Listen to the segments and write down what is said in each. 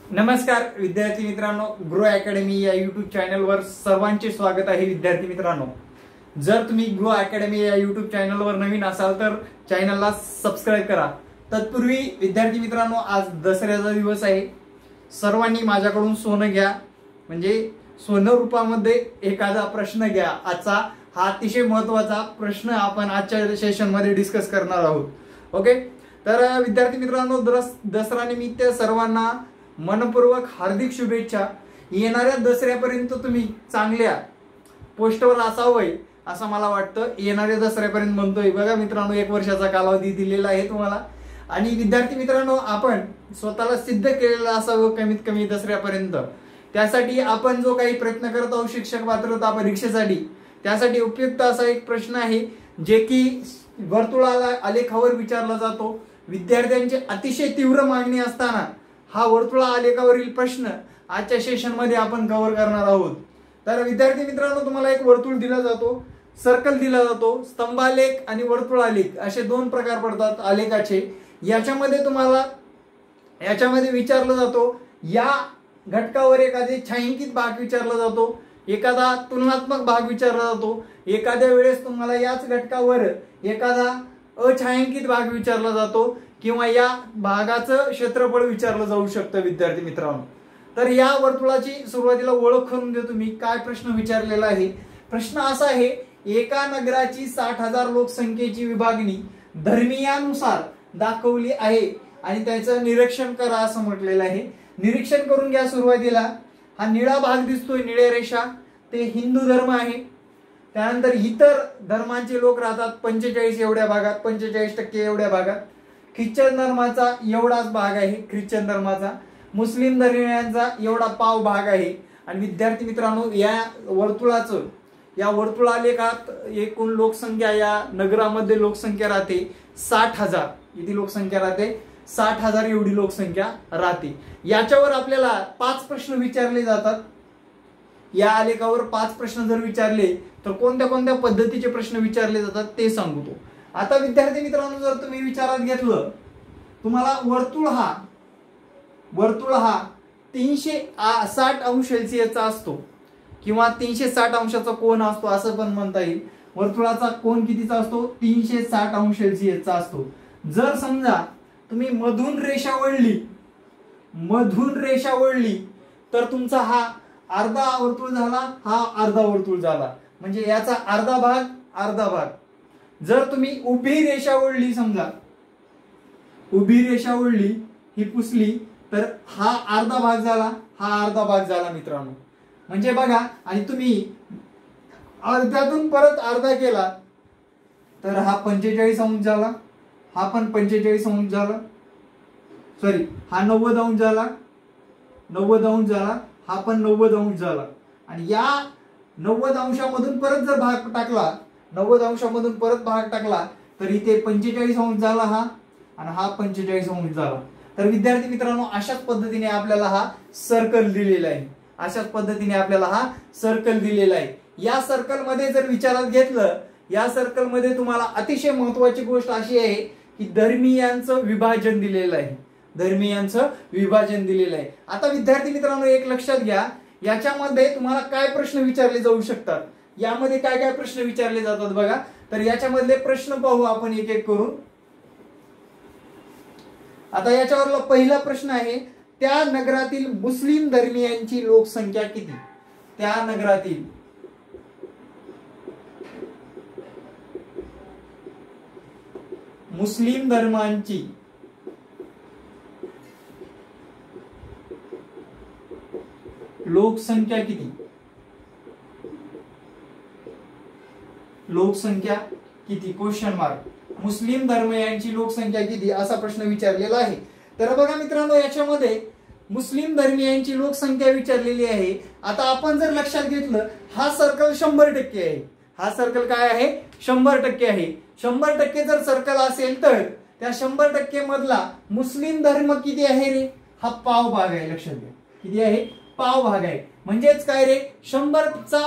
नमस्कार विद्यार्थी मित्रांनो, ग्रो अकॅडमी या युट्यूब चॅनलवर सर्वांचे स्वागत आहे। विद्यार्थी मित्रांनो, जर तुम्ही ग्रो अकॅडमी या युट्यूब चॅनलवर नवीन असाल तर चॅनलला सबस्क्राइब करा। तत्पूर्वी विद्यार्थी मित्रांनो, आज दसऱ्याचा दिवस आहे। सर्वांनी माझ्याकडून सोनं घ्या, म्हणजे सोनं रूपामध्ये एखादा प्रश्न घ्या। आजचा हा अतिशय महत्त्वाचा प्रश्न आपण आजच्या सेशन मध्ये डिस्कस करणार आहोत। ओके, तर विद्यार्थी मित्रांनो, दसरा निमित्त सर्वांना मनपूर्वक हार्दिक शुभेच्छा। येणाऱ्या दसऱ्यापर्यंत तुम्ही चांगल्या पोस्टवर असावं असं मला वाटतं। येणाऱ्या दसऱ्यापर्यंत म्हणतोय, बघा मित्रांनो, 1 वर्षाचा कालावधी दिलेला आहे तुम्हाला। आणि विद्यार्थी मित्रांनो, आपण स्वतःला सिद्ध केलेलं असावं कमीत कमी दसऱ्यापर्यंत। त्यासाठी आपण जो काही प्रयत्न करत आहोत शिक्षक पात्रता परीक्षेसाठी, त्यासाठी उपयुक्त असा एक प्रश्न आहे जे की वर्तुळाला आलेखावर विचारला जातो। विद्यार्थ्यांची अतिशय तीव्र मागणी असताना हा वर्तुळा आलेखावरील प्रश्न आजच्या सेशन मध्ये आपण कव्हर करणार आहोत। तर विद्यार्थी मित्रांनो, तुम्हाला एक वर्तुळ दिला जातो, सर्कल दिला जातो, स्तंभालेख आणि वर्तुळालेख असे 2 प्रकार पडतात आलेखाचे। याच्यामध्ये विचारलं जातो, या घटकावर एखादे छायांकित भाग विचारला जातो, एखादा तुलनात्मक भाग विचारला जातो, एखाद्या वेळेस तुम्हाला याच घटकावर एखादा अछायांकित भाग विचारला जातो किंवा या भागाचं क्षेत्रफळ विचारलं जाऊ शकतं। विद्यार्थी मित्रांनो, तर या वर्तुळाची सुरुवातीला ओळख करून देतो मी। काय प्रश्न विचारलेला आहे? प्रश्न असा आहे, एका नगराची 60,000 लोकसंख्येची विभागणी धर्मीयानुसार दाखवली आहे आणि त्याचं निरीक्षण करा असं म्हटलेलं आहे। निरीक्षण करून घ्या। सुरुवातीला हा निळा भाग दिसतोय, निळ्या रेषा, ते हिंदू धर्म आहे। त्यानंतर इतर धर्मांचे लोक राहतात 45 एवढ्या भागात, 45% एवढ्या भागात। ख्रिश्चन धर्माचा एवढाच भाग आहे, ख्रिश्चन धर्माचा। मुस्लिम धर्मियांचा एवढा पाव भाग आहे। आणि विद्यार्थी मित्रांनो, या वर्तुळालेखात एकूण लोकसंख्या, या नगरामध्ये लोकसंख्या राहते 60,000। किती लोकसंख्या राहते? 60,000 एवढी लोकसंख्या राहते। याच्यावर आपल्याला 5 प्रश्न विचारले जातात। या आलेखावर 5 प्रश्न जर विचारले तर कोणत्या कोणत्या पद्धतीचे प्रश्न विचारले जातात ते सांगतो। आता विद्यार्थी मित्रांनो, जर तुम्ही विचारात घेतलं, तुम्हाला वर्तुळ हा 360 अंश सेल्सिअसचा असतो किंवा 360 अंशाचा कोन असतो असं पण म्हणता येईल। वर्तुळाचा कोन कितीचा असतो? 360 अंश सेल्सिअसचा असतो। जर समजा तुम्ही मधून रेषा ओढली तर तुमचा हा अर्धा वर्तुळ झाला, हा अर्धा वर्तुळ झाला, म्हणजे याचा अर्धा भाग। जर तुम्ही उभी रेषा ओढली, समजा उभी रेषा ओढली, ही पुसली, तर हा अर्धा भाग झाला, हा अर्धा भाग झाला मित्रांनो। म्हणजे बघा, आणि तुम्ही अर्ध्यातून परत अर्धा केला तर हा 45 अंश झाला, हा पण 45 अंश झाला, सॉरी हा 90 अंश झाला, 90 अंश झाला, हा पण 90 अंश झाला। आणि या 90 अंशामधून परत जर भाग टाकला, 90 अंशामधून परत भाग टाकला तर इथे 45 अंश झाला हा, आणि हा 45 अंश झाला। तर विद्यार्थी मित्रांनो, अशाच पद्धतीने आपल्याला हा सर्कल दिलेला आहे। या सर्कल मध्ये जर विचारात घेतलं, या सर्कल मध्ये तुम्हाला अतिशय महत्त्वाची गोष्ट अशी आहे की धर्मीयांचं विभाजन दिलेलं आहे। आता विद्यार्थी मित्रांनो, एक लक्षात घ्या, याच्यामध्ये तुम्हाला काय प्रश्न विचारले जाऊ शकतात, यामध्ये काय काय प्रश्न विचारले जातात बघा। तर याच्यामधले प्रश्न पाहू आपण एक एक करून। आता याच्यावरला पहिला प्रश्न आहे, त्या नगरातील मुस्लिम धर्मियांची लोकसंख्या किती? त्या नगरातील मुस्लिम धर्मांची लोकसंख्या किती? Question mark. मुस्लिम धर्मियांची लोकसंख्या किती असा प्रश्न विचारलेला आहे। तर बघा मित्रांनो, याच्यामध्ये मुस्लिम धर्मियांची लोकसंख्या विचारलेली आहे। आता आपण जर लक्षात घेतलं, हा सर्कल 100% आहे। हा सर्कल काय आहे? 100% आहे। 100% जर सर्कल असेल तर त्या 100% मधला मुस्लिम धर्म किती आहे रे? हा पाव भाग आहे। लक्षात घ्या, किती आहे? पाव भाग आहे। म्हणजेच काय रे? 100चा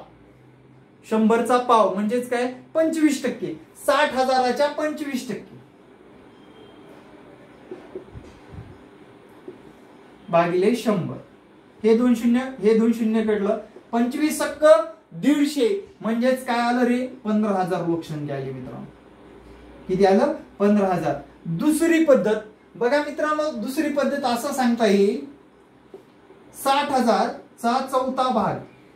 पाव म्हणजेच काय? 25%। 60,000च्या 25%। भागिले 100. हे 2 शून्य, हे 2 शून्य कडलं 25 सक्क 150 म्हणजेच काय आलं रे? 15,000 लोकसंख्या आली मित्रांनो. किती आलं? 15,000. दुसरी पद्धत बघा मित्रांनो, दुसरी पद्धत असं सांगता येईल 60,000 चा चौथा भाग.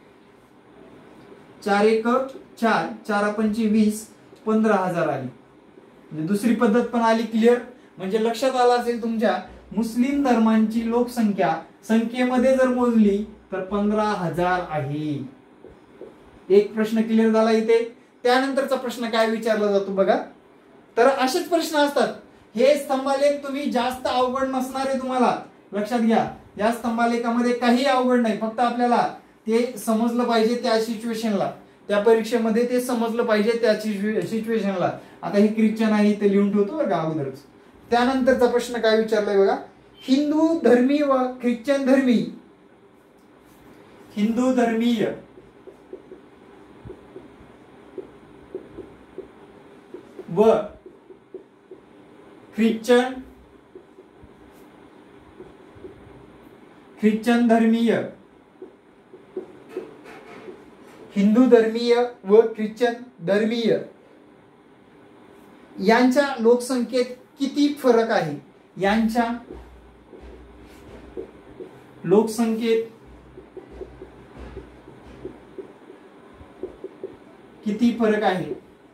4 एक 4, 4 पंचे 20, 15,000 आली. म्हणजे दुसरी पद्धत पण आली. क्लिअर? म्हणजे लक्षात आलं असेल तुमच्या, मुस्लिम धर्मांची लोकसंख्या संख्येमध्ये जर मोजली तर 15,000 आहे. एक प्रश्न क्लिअर झाला इथे. त्यानंतरचा प्रश्न काय विचारला जातो बघा. तर असेच प्रश्न असतात. हे स्तंभालेख तुम्ही जास्त अवघड नसणार आहे तुम्हाला, लक्षात घ्या. या स्तंभालेखामध्ये काही अवघड नाही, फक्त आपल्याला ते समजलं पाहिजे त्या सिच्युएशनला, त्या परीक्षेमध्ये ते समजलं पाहिजे त्या सिच्युएशनला. आता हे ख्रिश्चन आहे ते लिहून ठेवतो बघा अगोदरच. त्यानंतरचा प्रश्न काय विचारलाय बघा. हिंदू धर्मी व ख्रिश्चन धर्मी, हिंदू धर्मीय व ख्रिश्चन धर्मीय, हिंदू धर्मीय व ख्रिश्चन धर्मीय यांच्या लोकसंख्येत किती फरक आहे? यांच्या लोकसंख्येत किती फरक आहे?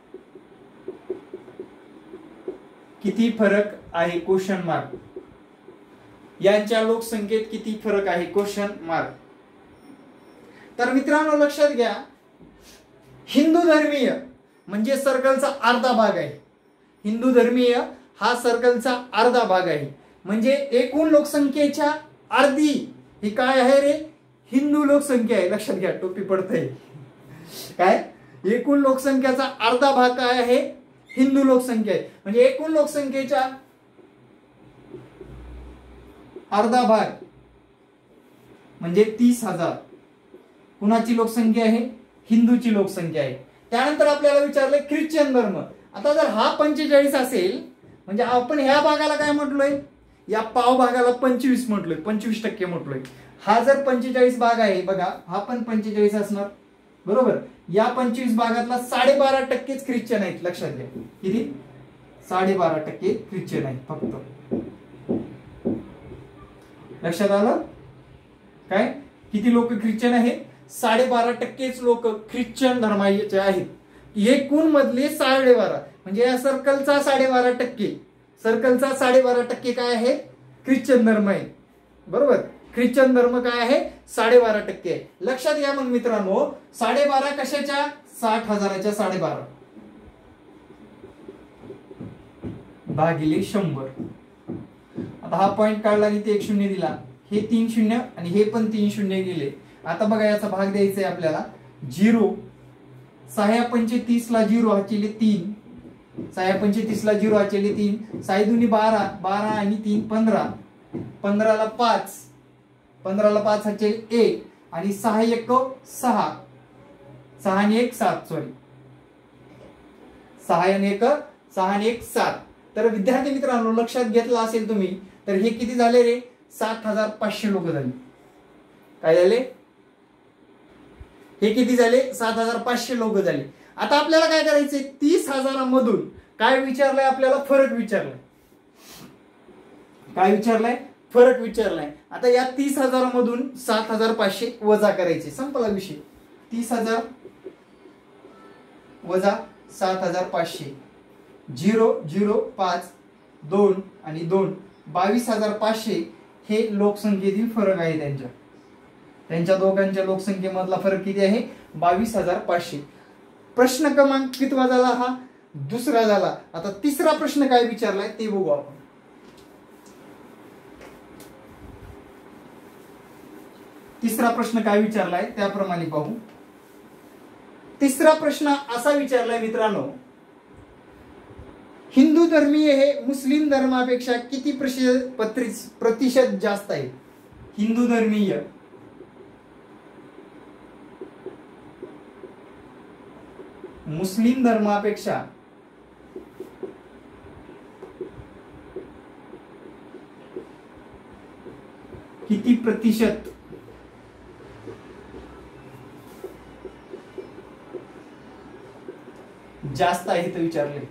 किती फरक आहे? Question mark. यांच्या लोकसंख्येत किती फरक आहे? Question mark. तर मित्रांनो लक्षात घ्या, हिंदू धर्मीय म्हणजे सर्कलचा अर्धा भाग आहे. हिंदू धर्मीय हा सर्कलचा अर्धा भाग आहे. म्हणजे एकूण लोकसंख्येच्या अर्धी ही काय आहे रे? हिंदू लोकसंख्या आहे. लक्षात घ्या, टोपी पडतंय. काय? एकूण लोकसंख्येचा अर्धा भाग काय आहे? हिंदू लोकसंख्या आहे. म्हणजे एकूण लोकसंख्येच्या अर्धा भाग म्हणजे 30,000 कुणाची लोकसंख्या आहे? हिंदूची लोकसंख्या आहे. त्यानंतर आपल्याला विचारलंय ख्रिश्चन धर्म. आता जर हा 45 असेल म्हणजे आपण ह्या भागाला काय म्हटलोय? या पाव भागाला 25 म्हटलोय, 25% म्हटलोय. हा जर 45 भाग आहे बघा, हा पण 45 असणार बरोबर. या 25 भागातला 12.5%च ख्रिश्चन आहेत. लक्षात घ्या, किती? 12.5% ख्रिश्चन आहेत फक्त. लक्षात आलं काय? किती लोक ख्रिश्चन आहेत? 12.5%च लोक ख्रिश्चन धर्माचे आहेत. एकूण मधले 12.5 म्हणजे या सर्कलचा 12.5%, सर्कलचा 12.5% काय आहे? ख्रिश्चन धर्म आहे बरोबर. ख्रिश्चन धर्म काय आहे? 12.5% आहे. लक्षात घ्या मग मित्रांनो, 12.5 कशाच्या? 60,000च्या 12.5 भागिले 100. आता हा पॉइंट काढला आणि ते 1 शून्य दिला, हे 3 शून्य आणि हे पण 3 शून्य गेले. आता बघा याचा भाग द्यायचा आहे आपल्याला. 0 6 पंचे 30 ला 0 हाचेले 3, 6 पंचे 30 ला 0 हाचेले 3, 6 दुनी 12, 12 आणि 3 15, 15 ला 5, 15 ला 5 हाचेले 1 आणि 6 1 6, 6 आणि 1 7, सॉरी 6 आणि 1 6 आणि 1 7. तर विद्यार्थी मित्रांनो लक्षात घेतला असेल तुम्ही, तर हे किती झाले रे? 7,500 लोक झाले. काय झाले? हे किती झाले? 7,500 लोक झाले. आता आपल्याला काय करायचंय? 30,000 मधून काय विचारलंय आपल्याला? फरक विचारलाय. काय विचारलाय? फरक विचारलाय. आता या 30,000 मधून 7,500 वजा करायचे. संपला विषय. 30,000 वजा 7,500, 0 0 5 2 आणि 2 22,500 हे लोकसंख्येतील फरक आहे. त्यांच्या दोघांच्या लोकसंख्येमधला फरक किती आहे? 22,500. प्रश्न क्रमांक कितवा झाला? हा दुसरा झाला. आता तिसरा प्रश्न काय विचारलाय ते बघू आपण. तिसरा प्रश्न काय विचारलाय त्याप्रमाणे पाहू. तिसरा प्रश्न असा विचारलाय मित्रांनो, हिंदू धर्मीय हे मुस्लिम धर्मापेक्षा किती प्रतिशत जास्त आहे? हिंदू धर्मीय मुस्लिम धर्मापेक्षा किती प्रतिशत जास्त आहेत विचारले.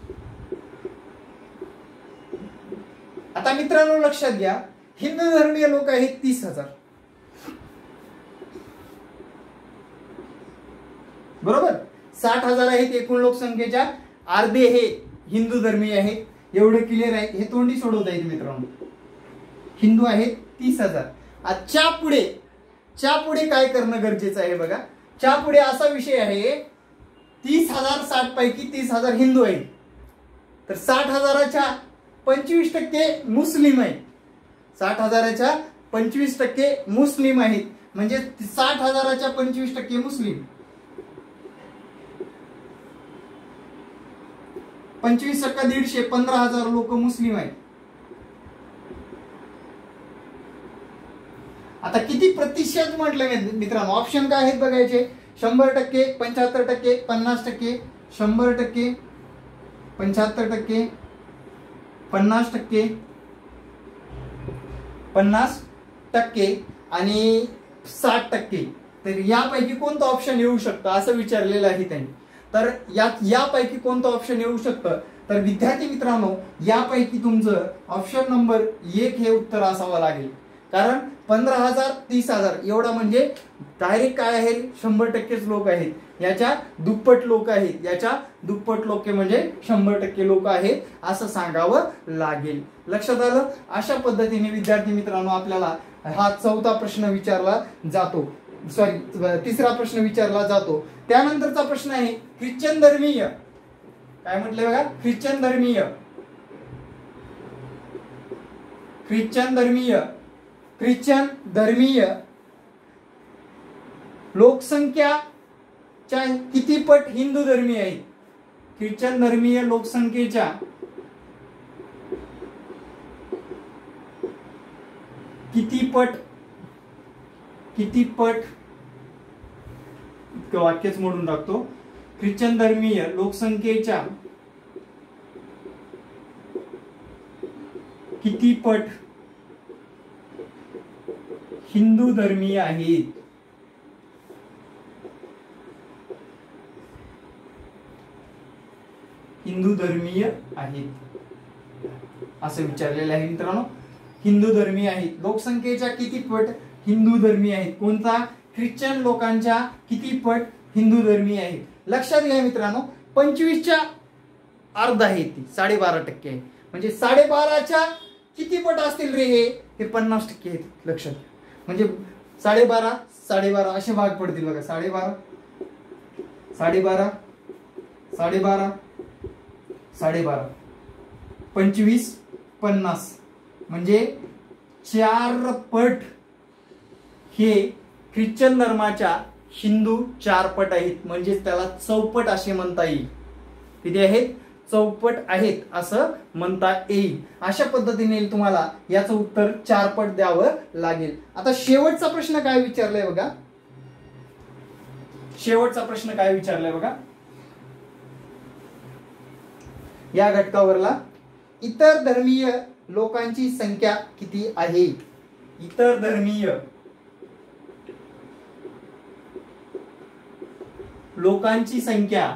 आता मित्रांनो लक्षात घ्या, हिंदू धर्मीय लोक आहेत 30,000, बरोबर. 60,000 आहेत एकूण लोकसंख्येच्या, अर्धे हे हिंदू धर्मीय आहेत. एवढं क्लिअर आहे, हे तोंडी सोडवता येईल मित्रांनो. हिंदू आहेत 30,000. च्या पुढे काय करणं गरजेचं आहे बघा. च्या पुढे असा विषय आहे, 30,000 60 पैकी 30,000 हिंदू आहेत, तर 60,000च्या 25% मुस्लिम आहेत. 60,000च्या 25% मुस्लिम आहेत, म्हणजे 60,000च्या 25% मुस्लिम, 25 × 150 15,000 लोक मुस्लिम आहेत. आता किती प्रतिशत म्हटलं मित्रांनो, ऑप्शन काय आहेत बघायचे. 100%, 75%, 50%, 100%, 75%, 50%, 50% आणि 60%. तर यापैकी कोणतं ऑप्शन येऊ शकतं असं विचारलेलं आहे त्यांनी. तर यापैकी कोणतं ऑप्शन येऊ शकतं, तर विद्यार्थी मित्रांनो यापैकी तुमचं ऑप्शन नंबर 1 हे उत्तर असावं लागेल. कारण 15,000 30,000 एवढा म्हणजे डायरेक्ट काय आहे, 100%च लोक आहेत. याच्या दुप्पट लोक आहेत, याच्या दुप्पट लोक म्हणजे 100% लोक आहेत असं सांगावं लागेल. लक्षात आलं. अशा पद्धतीने विद्यार्थी मित्रांनो आपल्याला हा चौथा प्रश्न विचारला जातो, तिसरा प्रश्न विचारला जातो. त्यानंतरचा प्रश्न आहे ख्रिश्चन धर्मीय. काय म्हटलंय बघा, ख्रिश्चन धर्मीय, ख्रिश्चन धर्मीय, ख्रिश्चन धर्मीय लोकसंख्याच्या किती पट हिंदू धर्मीय आहेत. ख्रिश्चन धर्मीय लोकसंख्येच्या किती पट इतकं वाक्यच मोडून टाकतो. ख्रिश्चन धर्मीय लोकसंख्येच्या किती पट हिंदू धर्मीय आहेत. हिंदू धर्मीय आहेत असं विचारलेलं आहे मित्रांनो. हिंदू धर्मीय आहेत, लोकसंख्येच्या किती पट हिंदू धर्मीय आहेत. कोणता, ख्रिश्चन लोकांच्या किती पट हिंदू धर्मीय आहेत. लक्षात घ्या मित्रांनो, 25च्या अर्ध आहे ती 12.5% आहे. म्हणजे 12.5च्या किती पट असतील रे हे 50% आहेत. लक्षात घ्या, म्हणजे 12.5 12.5 असे भाग पडतील बघा. 12.5 12.5 12.5 12.5 25 50 म्हणजे 4 पट हे ख्रिश्चन धर्माच्या हिंदू 4 पट आहेत. म्हणजे त्याला चौपट असे म्हणता येईल. किती आहेत, चौपट आहेत असं म्हणता येईल. अशा पद्धतीने तुम्हाला याचं उत्तर 4 पट द्यावं लागेल. आता शेवटचा प्रश्न काय विचारलाय बघा. शेवटचा प्रश्न काय विचारलाय बघा. या घटकावरला इतर धर्मीय लोकांची संख्या किती आहे. इतर धर्मीय लोकांची संख्या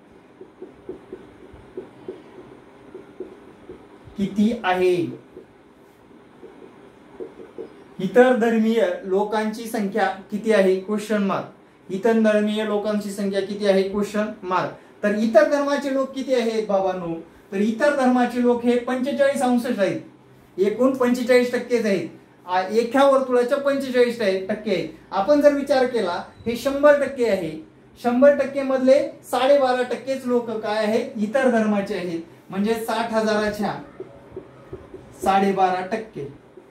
किती आहे. इतर धर्मीय लोकांची संख्या किती आहे, क्वेश्चन मार्क. इतर धर्मीय लोकांची संख्या किती आहे, क्वेश्चन मार्क. तर इतर धर्माचे लोक किती आहेत बाबांनो, तर इतर धर्माचे लोक हे 45% आहेत. एकूण 45% आहेत. एका वर्तुळाच्या 45% आहेत. आपण जर विचार केला हे 100% आहे. 100% मधले 12.5%च लोक काय आहेत, इतर धर्माचे आहेत. म्हणजे 60,000च्या 12.5%.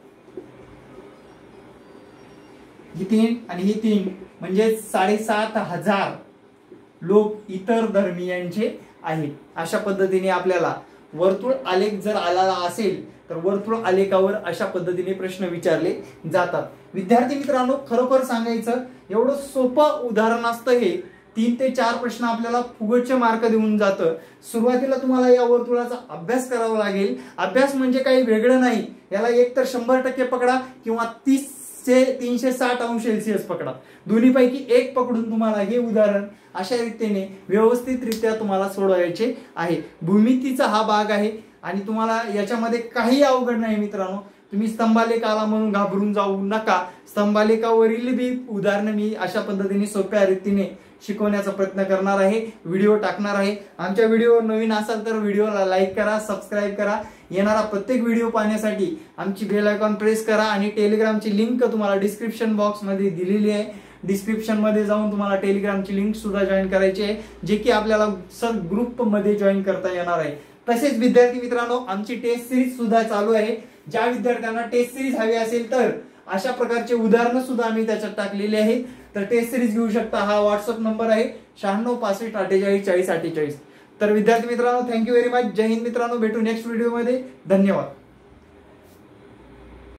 ही 3 आणि ही 3 म्हणजे 7,500 लोक इतर धर्मीयांचे आहेत. अशा पद्धतीने आपल्याला वर्तुळ आलेख जर आला असेल तर वर्तुळ आलेखावर अशा पद्धतीने प्रश्न विचारले जातात. विद्यार्थी मित्रांनो खरोखर सांगायचं एवढं सोपं उदाहरण असतं हे, 3 ते 4 प्रश्न आपल्याला फुकटचे मार्क देऊन जातं। सुरुवातीला तुम्हाला या वर्तुळाचा अभ्यास करावा लागेल। अभ्यास म्हणजे काही वेगळं नाही, याला एकतर 100% पकडा किंवा 30 से 360 अंश सेल्सिअस पकडा, दोन्हीपैकी एक पकडून तुम्हाला हे उदाहरण अशा रीतीने व्यवस्थितरित्या तुम्हाला सोडवायचे आहे। भूमितीचा हा भाग आहे आणि तुम्हाला याच्यामध्ये काही अवघड नाही मित्रांनो। तुम्ही स्तंभालेख आला म्हणून घाबरून जाऊ नका। स्तंभालेखावरील बी उदाहरणं मी अशा पद्धतीने सोप्या रीतीने शिकवण्याचा प्रयत्न करणार आहे, व्हिडिओ टाकणार आहे। आमच्या व्हिडिओ नवीन असाल तर व्हिडिओला लाईक करा, सबस्क्राईब करा। येणारा प्रत्येक व्हिडिओ पाहण्यासाठी आमची बेल आयकॉन प्रेस करा आणि टेलिग्रामची लिंक तुम्हाला डिस्क्रिप्शन बॉक्स मध्ये दिलेली आहे। डिस्क्रिप्शन मध्ये जाऊन तुम्हाला टेलिग्रामची लिंक सुद्धा जॉईन करायची आहे, जे की आपल्याला ग्रुप मध्ये जॉईन करता येणार आहे। तसेच विद्यार्थी मित्रांनो, आमची टेस्ट सिरीज सुद्धा चालू आहे। ज्या विद्यार्थ्यांना टेस्ट सिरीज हवी असेल तर अशा प्रकारचे उदाहरणं सुद्धा आम्ही त्याच्यात टाकलेले आहेत, तर टेस्ट सिरीज घेऊ शकता। हा व्हॉट्सअप नंबर आहे 96 65 48 40 48। तर विद्यार्थी मित्रांनो, थँक्यू व्हेरी मच। जय हिंद मित्रांनो, भेटू नेक्स्ट व्हिडिओ मध्ये। धन्यवाद।